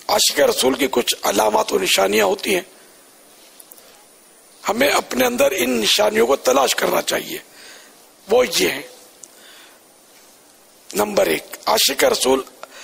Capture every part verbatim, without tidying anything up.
عاشق رسول کی کچھ علامات و نشانیاں ہوتی ہیں، ہمیں اپنے اندر ان نشانیوں کو تلاش کرنا چاہیے. وہ یہ ہیں، نمبر ایک، عاشق رسول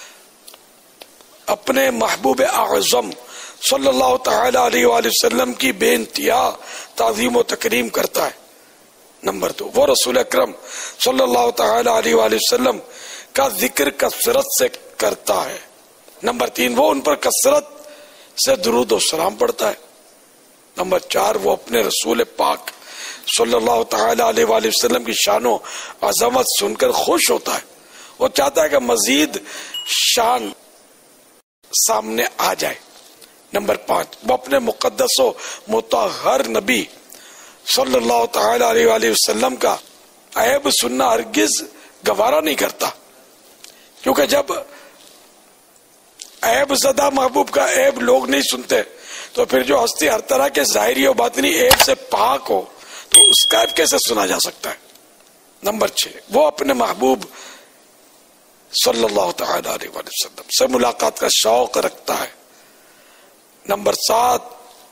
اپنے محبوب اعظم صلی اللہ تعالی علیہ وآلہ وسلم کی بے انتہا تعظیم و تکریم کرتا ہے. نمبر دو، وہ رسول اکرم صلی اللہ تعالی علیہ وآلہ وسلم کا ذکر کثرت سے کرتا ہے. نمبر تین، وہ ان پر کثرت سے درود و سلام پڑھتا ہے. نمبر چار، وہ اپنے رسول پاک صلی اللہ تعالی علیہ وآلہ وسلم کی شان و عظمت سن کر خوش ہوتا ہے. وہ چاہتا ہے کہ مزید شان سامنے آ جائے. نمبر پانچ، وہ اپنے مقدس و مطہر نبی صلی اللہ تعالی علیہ وآلہ وسلم کا عیب سننا ہرگز گوارا نہیں کرتا، کیونکہ جب عیب زدہ محبوب کا عیب لوگ نہیں سنتے تو پھر جو ہستی ہر طرح کے ظاہری و باطنی عیب سے پاک ہو تو اس کا عیب کیسے سنا جا سکتا ہے. نمبر چھ، وہ اپنے محبوب صلی اللہ تعالی علیہ وآلہ وسلم سے ملاقات کا شوق رکھتا ہے. نمبر سات،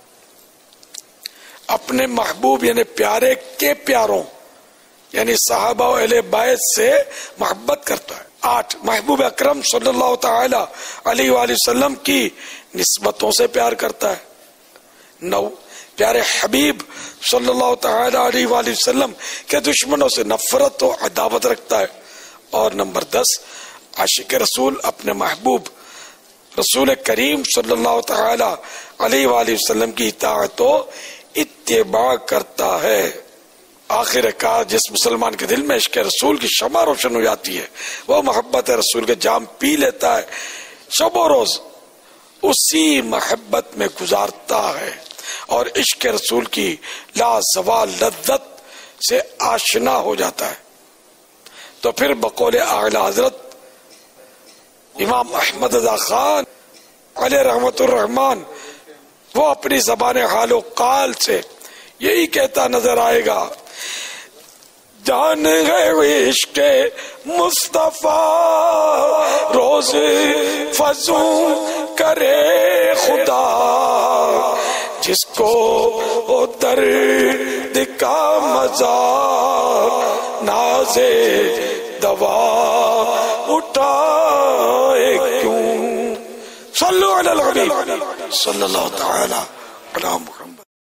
اپنے محبوب یعنی پیارے کے پیاروں یعنی صحابہ و اہل بیت سے محبت کرتا ہے. آٹھ، محبوب اکرم صلی اللہ تعالی علیہ وآلہ وسلم کی نسبتوں سے پیار کرتا ہے. نو، پیارے حبیب صلی اللہ تعالی علیہ وآلہ وسلم کے دشمنوں سے نفرت و عداوت رکھتا ہے. اور نمبر دس، عاشق رسول اپنے محبوب رسول کریم صلی اللہ تعالی علیہ وآلہ وسلم کی اطاعت و اتباع کرتا ہے. آخر کار جس مسلمان کے دل میں عشق رسول کی شمع روشن ہو جاتی ہے وہ محبت رسول کے جام پی لیتا ہے، شب و روز اسی محبت میں گزارتا ہے اور عشق رسول کی لازوال لذت سے آشنا ہو جاتا ہے. تو پھر بقول اعلی حضرت امام احمد رضا خان علیہ رحمت الرحمن وہ اپنی زبان حال و قال سے یہی کہتا نظر آئے گا، جان گئے عشق مصطفیٰ روز فزوں کرے خدا، جس کو درد کا مزہ نازے دوا اٹھائے کیوں. صلو علی الحبیب صلی اللہ تعالی علی محمد.